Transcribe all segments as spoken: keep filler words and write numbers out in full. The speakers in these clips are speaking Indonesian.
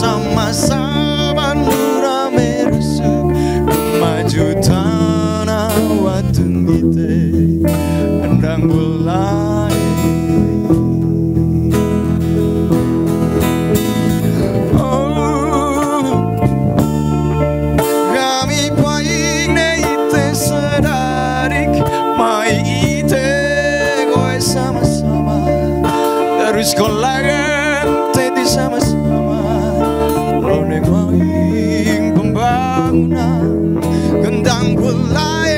sama-sama nura meresuk maju tanah watun kita andang bulai oh kami paing neite sedarik mai ite goe sama-sama terus kolagan teti sama-sama loneng maing pembangunan gendang bulai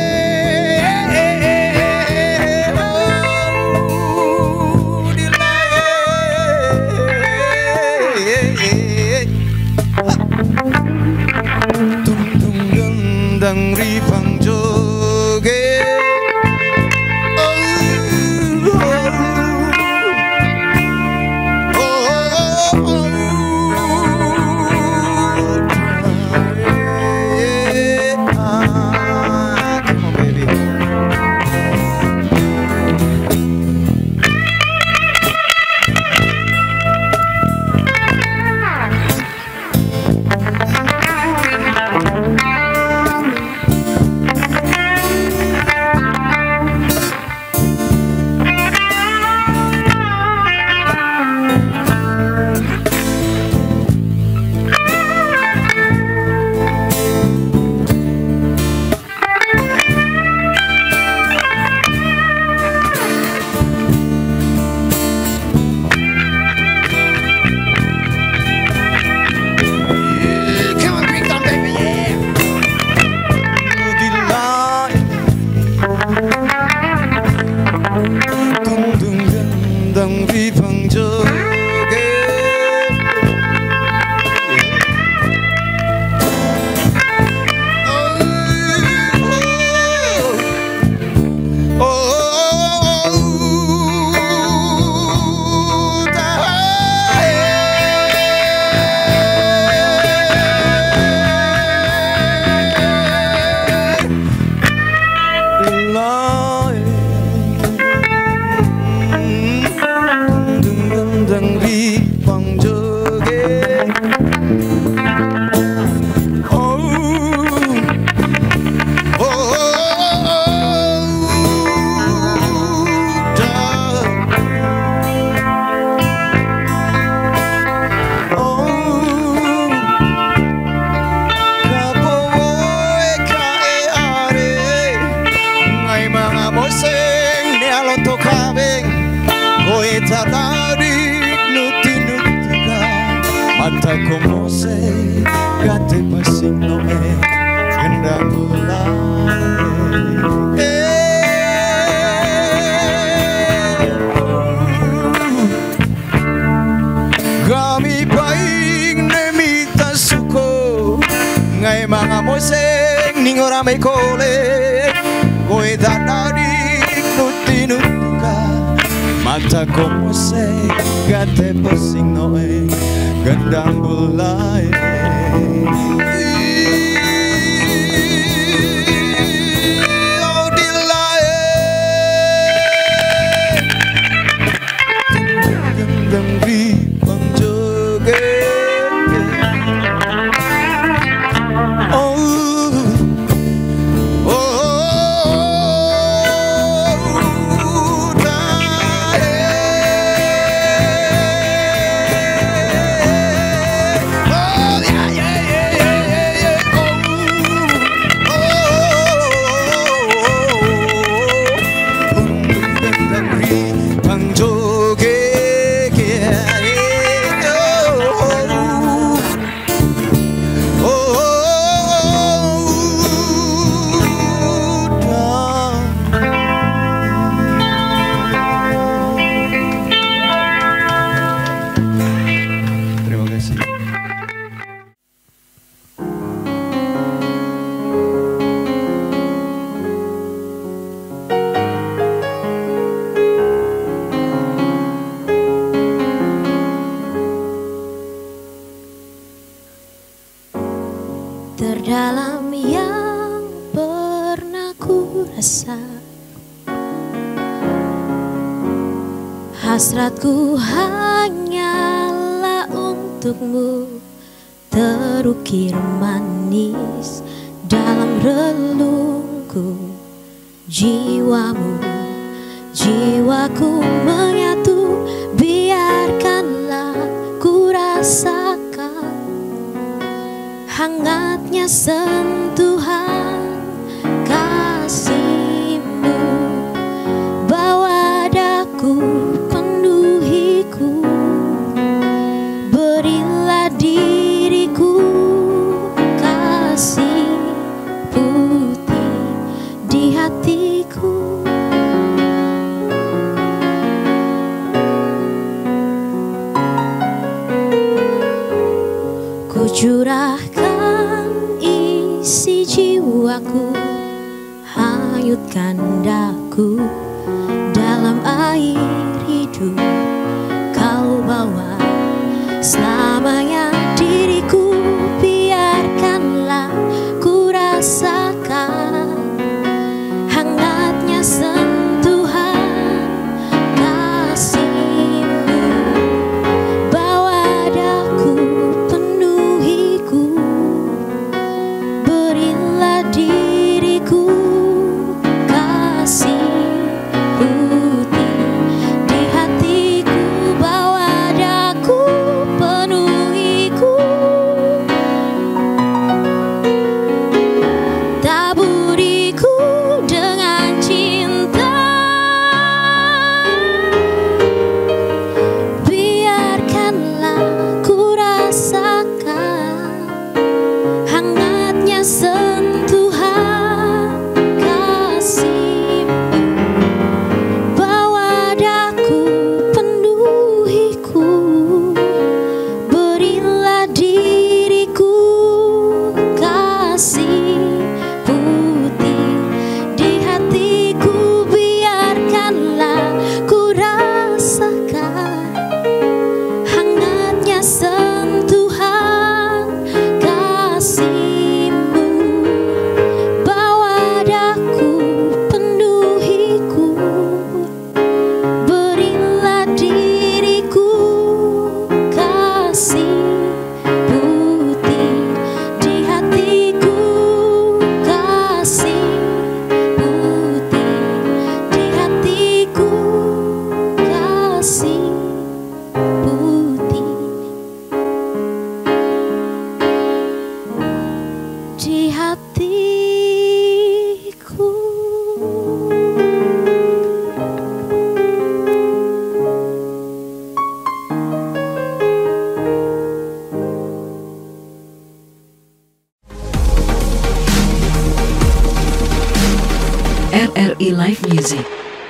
tung-tung gendang ripang joget gendang ripang joget oh, oh, oh, oh, tahe gendang ripang joget oh oh, oh, oh, kapoe kae are ngai mga moseng ne alonto kabeng koe tatarik nuti-nutika mata komose gate pasing noe gendang bulai kami paing nemita suko ngai mga moseng ning ora me kole koe tatarik nuti-nutika mata komose gate pasing noe gendang bulai oh dilai gendang ripang joget oh terdalam yang pernah ku rasa, hasratku hanyalah untukmu. terukir manis dalam relungku. Jiwamu, jiwaku menyatu, biarkanlah ku rasakan hangatnya sentuhan kasih-Mu. Bawa daku, penuhiku, berilah diriku kasih putih di hatiku. Ku curahkan isi jiwaku, hanyutkan daku dalam air hidup. Kau bawa selamanya diriku, biarkanlah ku rasakan hangatnya sentuhan kasih-Mu. Bawa daku, penuhiku, berilah diriku kasih putih di hatiku. Bawa daku, penuhiku, taburiku dengan cinta. Biarkanlah ku rasakan hangatnya sentuhan kasih-Mu. Bawa daku, penuhiku, berilah diriku kasih putih di hatiku. Biarkanlah ku rasakan hangatnya sentuhan kasih-Mu. Bawa daku, penuhiku, berilah diriku kasih putih di hatiku. Kasih putih di hatiku, kasih putih di hatiku. R R I Live Music.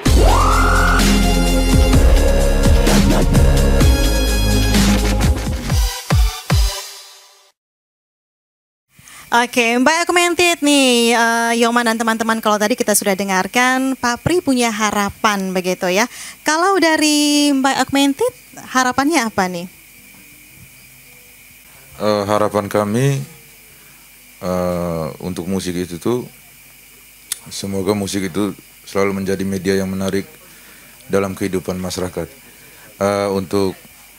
Oke, Mbak Augmented nih, uh, Yoman dan teman-teman, kalau tadi kita sudah dengarkan Pak Pri punya harapan begitu ya. Kalau dari Mbak Augmented, harapannya apa nih? Uh, harapan kami uh, untuk musik itu tuh, semoga musik itu selalu menjadi media yang menarik dalam kehidupan masyarakat. Uh, untuk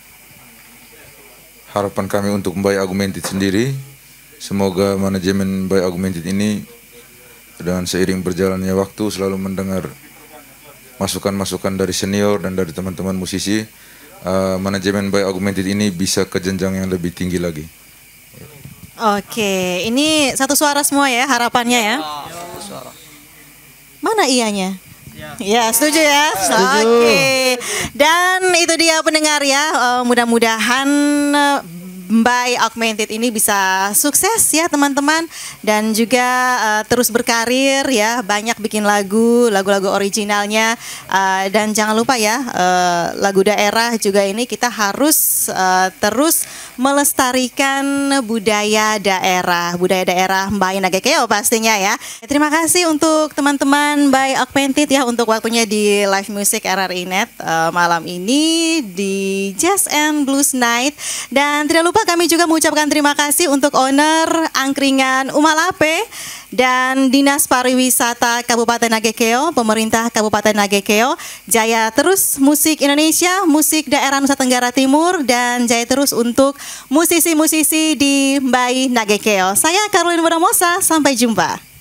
harapan kami untuk Mbak Augmented sendiri, semoga manajemen Mbak Augmented ini dengan seiring berjalannya waktu selalu mendengar masukan-masukan dari senior dan dari teman-teman musisi. Uh, manajemen Mbak Augmented ini bisa ke jenjang yang lebih tinggi lagi. Oke, ini satu suara semua ya harapannya ya. Mana ianya? Ya, setuju ya. Oke. Dan itu dia pendengar ya. Uh, mudah-mudahan uh, Mbak Augmented ini bisa sukses ya teman-teman, dan juga uh, terus berkarir ya, banyak bikin lagu, lagu-lagu originalnya, uh, dan jangan lupa ya uh, lagu daerah juga ini kita harus uh, terus melestarikan budaya daerah, budaya daerah Mbak Nagekeo pastinya ya. Terima kasih untuk teman-teman Mbak Augmented ya untuk waktunya di Live Music R R I Net uh, malam ini di Jazz and Blues Night, dan tidak lupa kami juga mengucapkan terima kasih untuk owner angkringan Umalape dan Dinas Pariwisata Kabupaten Nagekeo, pemerintah Kabupaten Nagekeo, jaya terus musik Indonesia, musik daerah Nusa Tenggara Timur, dan jaya terus untuk musisi-musisi di Mbai Nagekeo. Saya Caroline Bonamosa, sampai jumpa.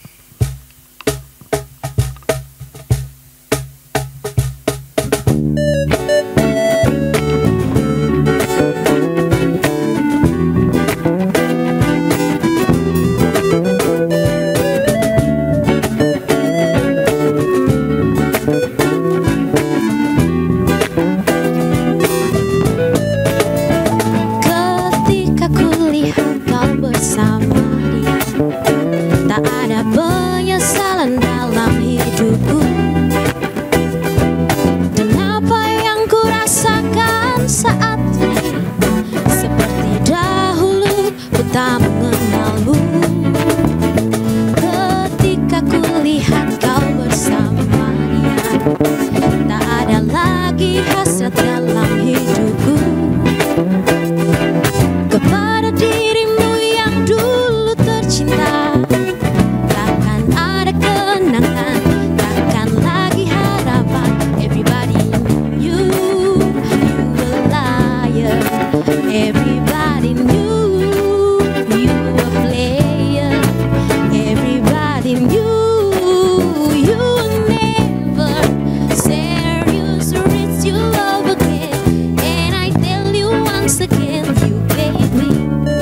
Ketika kulihat kau bersama dia, tak ada penyesalan dalam hidupku. Dan apa yang ku rasakan saat ini, seperti dahulu ku tak mengenalmu. Ketika kulihat kau bersama dia, tak ada lagi hasrat dalam hidupku kepada dirimu yang dulu tercinta. Takkan ada kenangan, takkan lagi harapan. Everybody knew you were liar. Everybody knew you were player. Everybody knew you will never serious reach your love again. And I tell you once again, you gave me.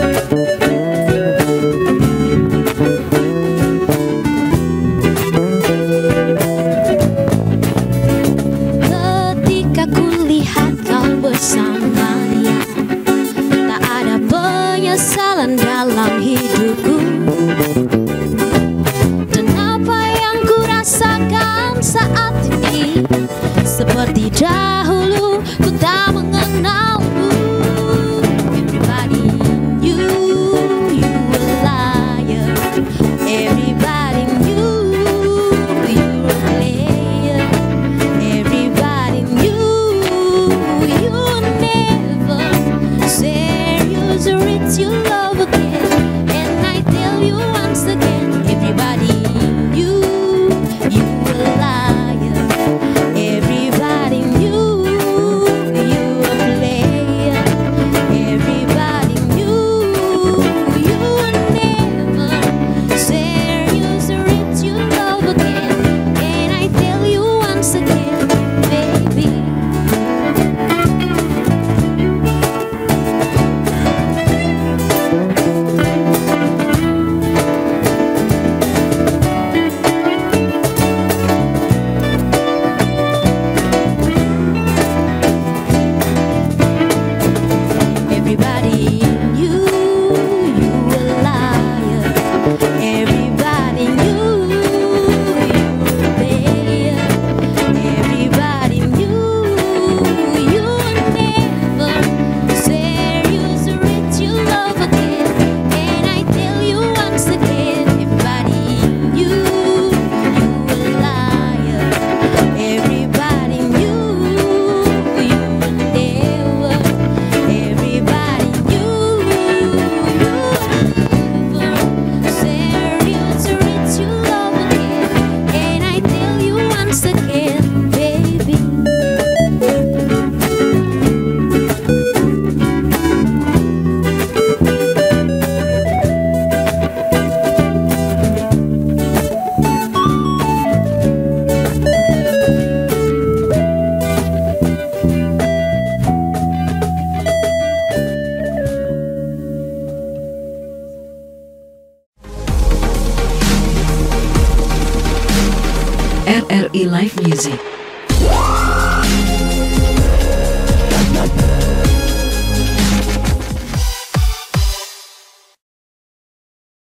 Ketika kulihat kau bersama dia, tak ada penyesalan dalam hidupku. Dan apa yang ku rasakan saat ini, seperti dahulu ku tak mengenalmu. Everybody knew you were liar. Everybody knew you were player. Everybody knew you would never serious reach your love again. And I tell you once again, everybody knew you were liar. Everybody knew you were player. Everybody knew you would never serious reach your love again. And I tell you once again, baby. Everybody knew you were liar. Everybody knew you were player. Everybody knew you would never serious reach your love again. And I tell you once again, everybody knew you were liar. Everybody knew you would never. Everybody knew you would never serious reach your love again. And I tell you once again, baby. R R I Live Music.